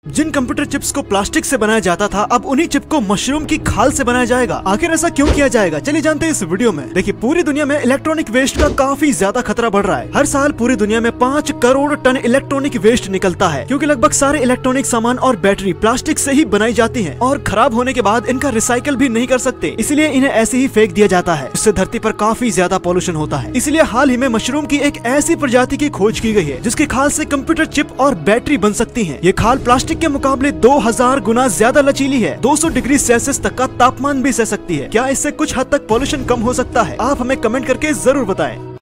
जिन computer chips को plastic से बनाया जाता था, अब उन्हीं चिप को मशरूम की खाल से बनाया जाएगा। आखिर ऐसा क्यों किया जाएगा, चलिए जानते हैं इस वीडियो में। देखिए, पूरी दुनिया में इलेक्ट्रॉनिक वेस्ट का काफी ज्यादा खतरा बढ़ रहा है। हर साल पूरी दुनिया में 5 करोड़ टन इलेक्ट्रॉनिक वेस्ट निकलता है, क्योंकि लगभग सारे इलेक्ट्रॉनिक सामान और बैटरी प्लास्टिक से ही बनाई जाती है और खराब होने के बाद इनका रिसाइकल भी नहीं कर सकते, इसलिए इन्हें ऐसे ही फेंक दिया जाता है। इससे धरती पर काफी ज्यादा पॉल्यूशन होता है। इसलिए हाल ही में मशरूम की एक ऐसी प्रजाति की खोज की गई है जिसकी खाल से कंप्यूटर चिप और बैटरी बन सकती है। ये खाल प्लास्टिक के मुकाबले 2000 गुना ज्यादा लचीली है, 200 डिग्री सेल्सियस तक का तापमान भी सह सकती है। क्या इससे कुछ हद तक पॉल्यूशन कम हो सकता है? आप हमें कमेंट करके जरूर बताएं।